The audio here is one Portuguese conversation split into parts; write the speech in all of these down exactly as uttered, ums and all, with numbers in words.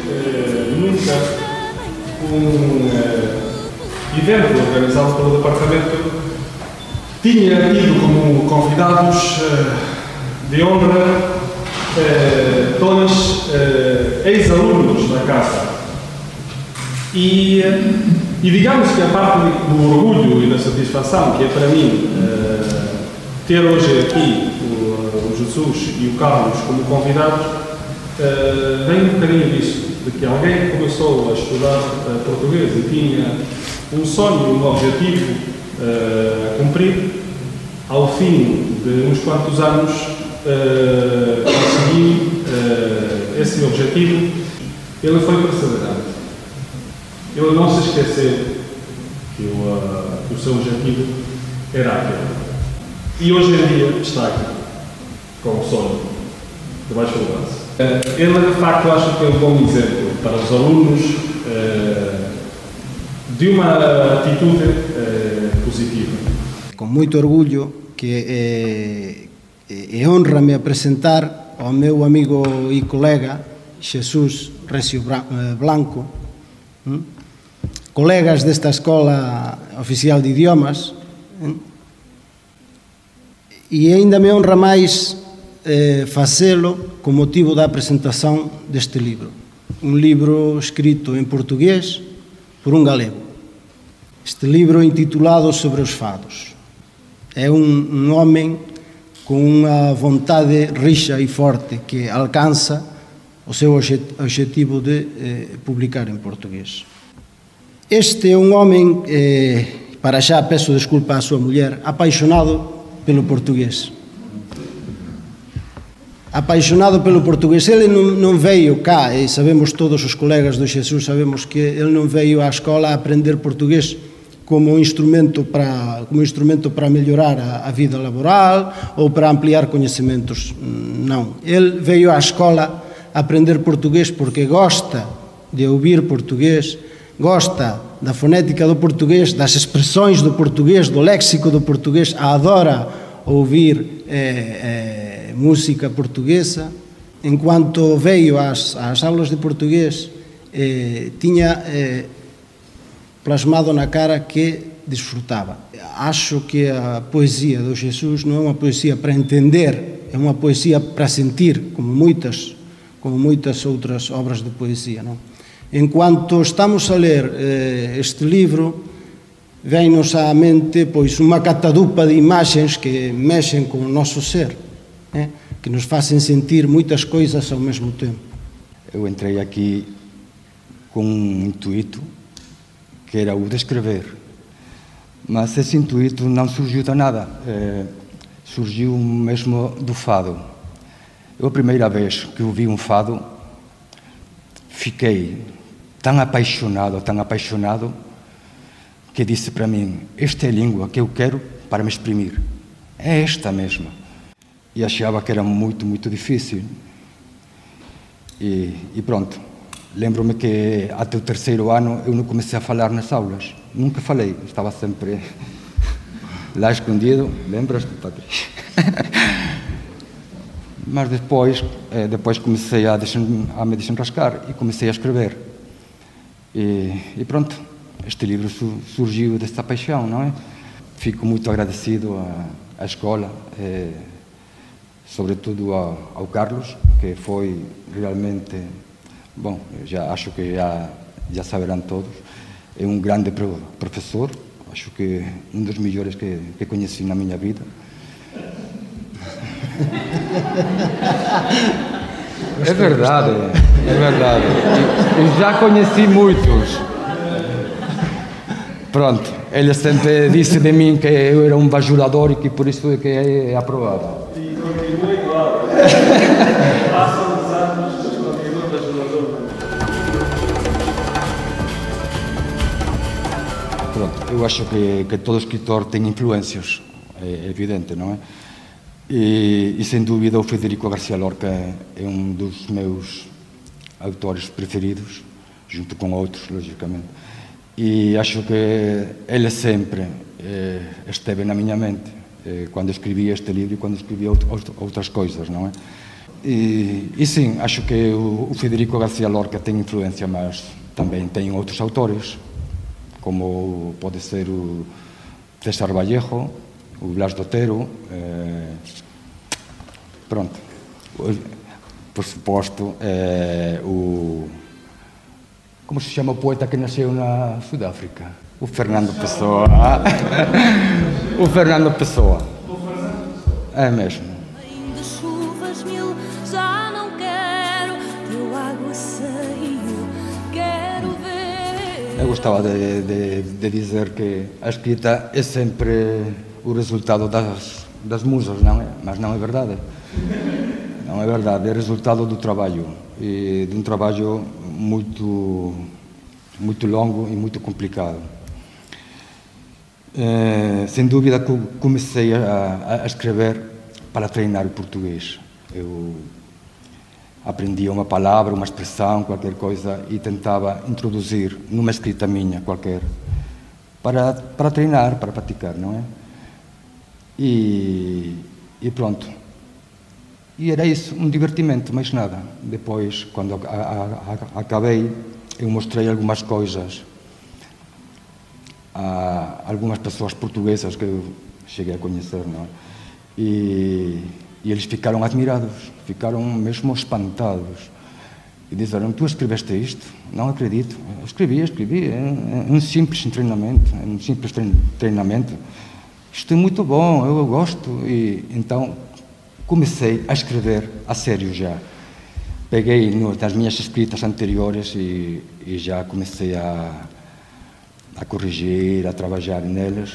eh, nunca um eh, evento organizado pelo Departamento tinha tido como convidados eh, de honra eh, dois eh, ex-alunos da casa. E, e digamos que a parte do orgulho e da satisfação que é para mim eh, ter hoje aqui o, o Jesus e o Carlos como convidados, uh, vem um bocadinho disso, de que alguém começou a estudar uh, português e tinha um sonho, um objetivo uh, a cumprir, ao fim de uns quantos anos uh, conseguiu uh, esse objetivo. Ele foi perseverante. Ele não se esqueceu que o, uh, que o seu objetivo era aquele. E hoje em dia está aqui, com o sonho debaixo do braço. Ele, de facto, acho que é um bom exemplo para os alunos de uma atitude positiva. Com muito orgulho que é, é honra-me apresentar ao meu amigo e colega Jesus Recio Blanco, hein? Colegas desta Escola Oficial de Idiomas, hein? E ainda me honra máis eh, facelo con motivo da presentación deste libro. Un libro escrito en portugués por un galego. Este libro intitulado Sobre os fados. É un, un home con unha vontade rixa e forte que alcanza o seu obxectivo de eh, publicar en portugués. Este é un home, eh, para xa peço desculpa á súa muller, apaixonado pelo portugués. Apaixonado pelo portugués. Ele non, non veio cá, e sabemos todos os colegas do Xesús, sabemos que ele non veio á escola a aprender portugués como instrumento para, como instrumento para mellorar a, a vida laboral ou para ampliar coñecementos. Non. Ele veio á escola a aprender portugués porque gosta de ouvir portugués, gosta da fonética do portugués, das expressões do portugués, do léxico do portugués, adora ouvir eh, eh, música portuguesa. Enquanto veio ás, ás aulas de portugués, eh, tiña eh, plasmado na cara que disfrutaba. Acho que a poesía do Xesús non é unha poesía para entender, é unha poesía para sentir, como moitas, como moitas outras obras de poesía, non? En cuanto estamos a ler eh, este libro, vem-nos á mente pois, unha catadupa de imaxes que mexen con o noso ser, eh, que nos facen sentir moitas coisas ao mesmo tempo. Eu entrei aquí con un intuito que era o de escrever, mas esse intuito non surgiu de nada, eh, surgiu mesmo do fado. Eu, a primeira vez que ouvi um fado, fiquei tão apaixonado, tão apaixonado, que disse para mim, esta é a língua que eu quero para me exprimir. É esta mesmo. E achava que era muito, muito difícil. E, e pronto. Lembro-me que até o terceiro ano eu não comecei a falar nas aulas. Nunca falei, estava sempre lá escondido. Lembras-te, Patrícia? Mas depois, depois comecei a, a me desenrascar e comecei a escrever. E, e pronto, este livro surgiu desta paixão, não é? Fico muito agradecido à, à escola, eh, sobretudo ao, ao Carlos, que foi realmente, bom, já acho que já, já saberão todos, é um grande professor, acho que um dos melhores que, que conheci na minha vida. É verdade, é verdade. Eu já conheci muitos. Pronto, ele sempre disse de mim que eu era um bajulador e que por isso é que é aprovado. E continua igual. Passam os anos, continua bajulador. Pronto, eu acho que, que todo escritor tem influências, é evidente, não é? E, e sem dúvida o Federico García Lorca é um dos meus autores preferidos, junto com outros, logicamente. E acho que ele sempre eh, esteve na minha mente, eh, quando escrevia este livro e quando escrevia out outras coisas, não é? E, e sim, acho que o, o Federico García Lorca tem influência, mas também tem outros autores, como pode ser o César Vallejo, o Blas de Otero, eh, pronto, por suposto, eh, o... Como se chama o poeta que nasceu na Sudáfrica? O Fernando Pessoa. O Fernando Pessoa. É mesmo. De chuvas mil, já não quero teu aguaceio, quero ver. Eu gostava de, de, de dizer que a escrita é sempre o resultado das, das musas, não é? Mas não é verdade. Não é verdade, é resultado do trabalho. E de um trabalho muito, muito longo e muito complicado. É, sem dúvida que comecei a, a escrever para treinar o português. Eu aprendia uma palavra, uma expressão, qualquer coisa, e tentava introduzir numa escrita minha qualquer, para, para treinar, para praticar, não é? E, e pronto. E era isso, um divertimento, mais nada. Depois, quando a, a, a, acabei, eu mostrei algumas coisas a algumas pessoas portuguesas que eu cheguei a conhecer, não é? E, e eles ficaram admirados, ficaram mesmo espantados. E disseram, tu escreveste isto? Não acredito. Eu escrevi, escrevi, é, é um simples treinamento, é um simples treinamento. Isto é muito bom, eu gosto. E então comecei a escrever a sério já. Peguei no, nas minhas escritas anteriores e, e já comecei a, a corrigir, a trabalhar nelas.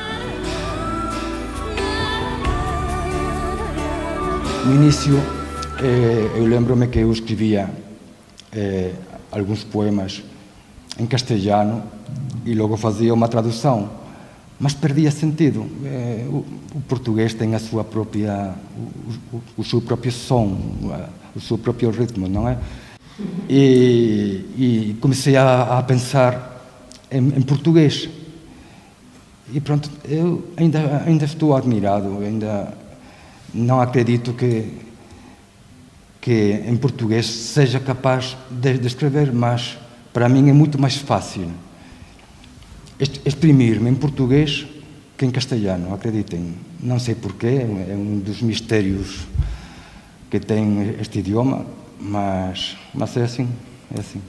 No início, eh, eu lembro-me que eu escrevia eh, alguns poemas em castelhano e logo fazia uma tradução. Mas perdia sentido. Eh, o, o português tem a sua própria, o, o, o seu próprio som, o seu próprio ritmo, não é? E, e comecei a, a pensar em, em português. E pronto, eu ainda, ainda estou admirado, ainda não acredito que, que em português seja capaz de, de escrever, mas para mim é muito mais fácil exprimir-me em português que em castelhano, acreditem. Não sei porquê, é um dos mistérios que tem este idioma, mas, mas é assim, é assim.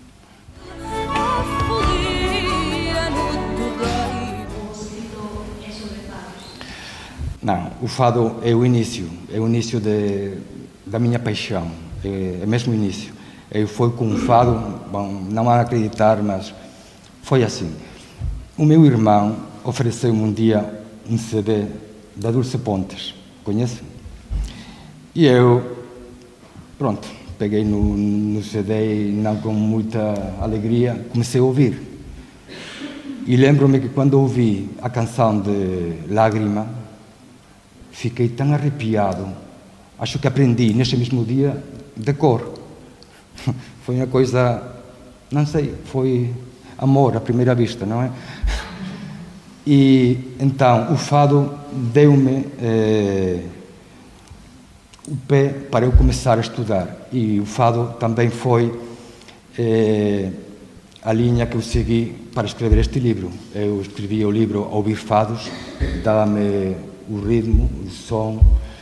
Não, o fado é o início, é o início de, da minha paixão, é, é mesmo o início. Eu fui com o fado, bom, não há a acreditar, mas foi assim. O meu irmão ofereceu-me um dia um C D da Dulce Pontes, conhece? E eu, pronto, peguei no, no C D e não com muita alegria, comecei a ouvir. E lembro-me que quando ouvi a canção de Lágrima, fiquei tão arrepiado, acho que aprendi neste mesmo dia de cor. Foi uma coisa, não sei, foi amor à primeira vista, não é? E então o fado deu-me eh, o pé para eu começar a estudar. E o fado também foi eh, a linha que eu segui para escrever este livro. Eu escrevi o livro a ouvir fados, dava-me o ritmo, o som,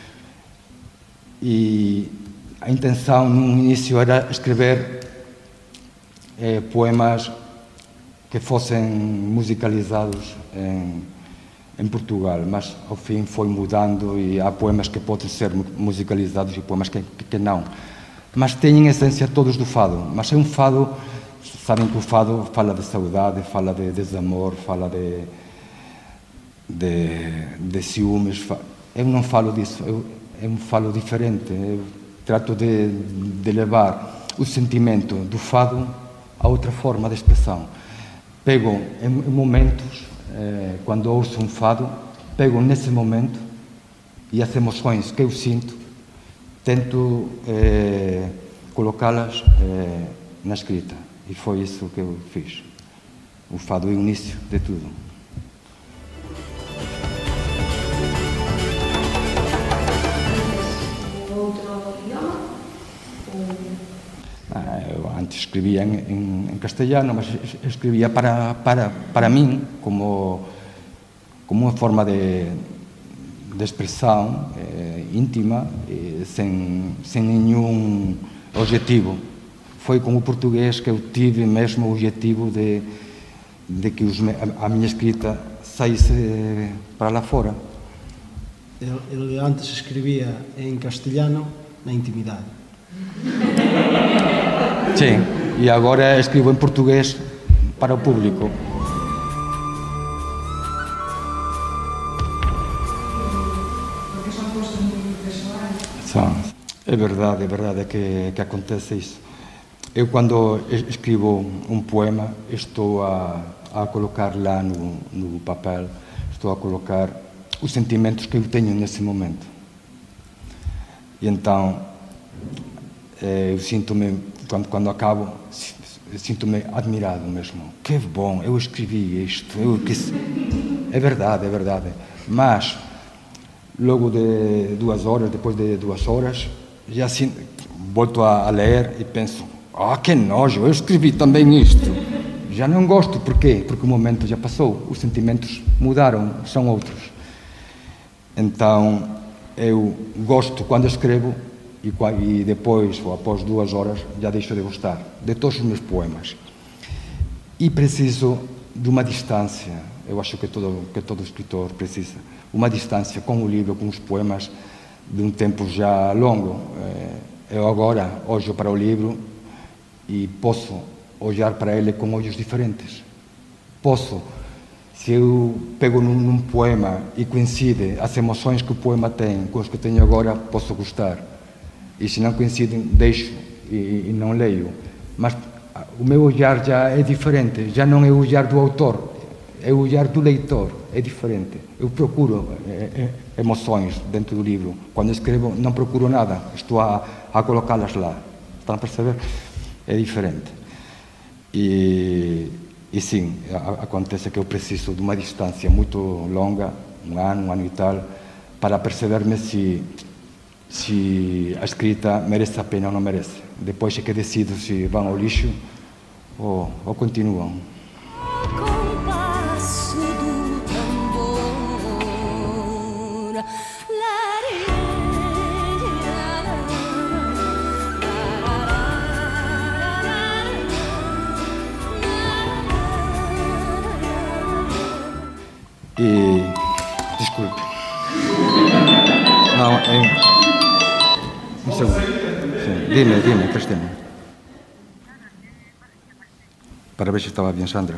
e a intenção no início era escrever eh, poemas que fossem musicalizados em, em Portugal, mas ao fim foi mudando e há poemas que podem ser musicalizados e poemas que, que, que não. Mas têm em essência todos do fado, mas é um fado, sabem que o fado fala de saudade, fala de desamor, fala de, de, de ciúmes. Eu não falo disso, eu, eu falo diferente, eu trato de, de levar o sentimento do fado a outra forma de expressão. Pego em momentos, eh, quando ouço um fado, pego nesse momento e as emoções que eu sinto, tento eh, colocá-las eh, na escrita. E foi isso que eu fiz. O fado é o início de tudo. Outro idioma? antes escribía en, en, en castellano, mas escribía para, para, para min como, como unha forma de, de expresión eh, íntima, eh, sen, sen nenhum objetivo. Foi com o português que eu tive mesmo o objetivo de, de que os, a, a minha escrita saísse para lá fora. Ele, ele antes escrevia em castelhano na intimidade. Sim, e agora escrevo em português para o público. São. É verdade, é verdade que, que acontece isso. Eu, quando escrevo um poema, estou a, a colocar lá no, no papel, estou a colocar os sentimentos que eu tenho nesse momento. E então, eu sinto-me, quando, quando acabo, sinto-me admirado mesmo. Que bom, eu escrevi isto. Eu, que... É verdade, é verdade. Mas, logo de duas horas, depois de duas horas, já assim, volto a, a ler e penso, ah, que nojo, eu escrevi também isto. Já não gosto, porquê? Porque o momento já passou, os sentimentos mudaram, são outros. Então, eu gosto quando escrevo e, e depois, ou após duas horas, já deixo de gostar de todos os meus poemas. E preciso de uma distância, eu acho que todo, que todo escritor precisa, uma distância com o livro, com os poemas, de um tempo já longo. Eu agora olho para o livro e posso olhar para ele com olhos diferentes. Posso, se eu pego num, num poema e coincide as emoções que o poema tem com as que tenho agora, posso gostar. E se não coincidem, deixo e, e não leio. Mas o meu olhar já é diferente, já não é o olhar do autor, é o olhar do leitor, é diferente. Eu procuro é, é, emoções dentro do livro. Quando escrevo, não procuro nada, estou a, a colocá-las lá. Estão a perceber? É diferente. E, e sim, a, acontece que eu preciso de uma distância muito longa, um ano, um ano e tal, para perceber-me se, se a escrita merece a pena ou não merece. Depois é que decido se vão ao lixo ou, ou continuam. E, desculpe. Não, é... Um segundo. Sim. Dime, dime, preste-me. Para ver se estava bem, Sandra.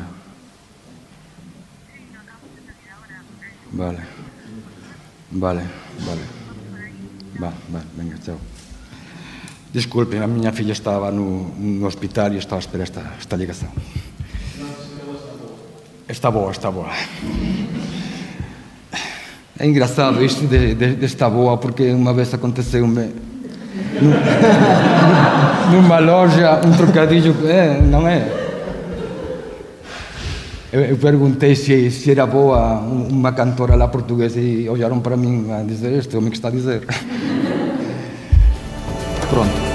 Vale. Vale, vale. Vale, vale, venga, tchau. Desculpe, a minha filha estava no, no hospital e estava a esperar esta, esta ligação. Está boa, está boa. É engraçado isto de, de, de estar boa, porque uma vez aconteceu-me numa loja um trocadilho, é, não é? Eu, eu perguntei se, se era boa uma cantora lá portuguesa e olharam para mim a dizer, este homem que está a dizer. Pronto.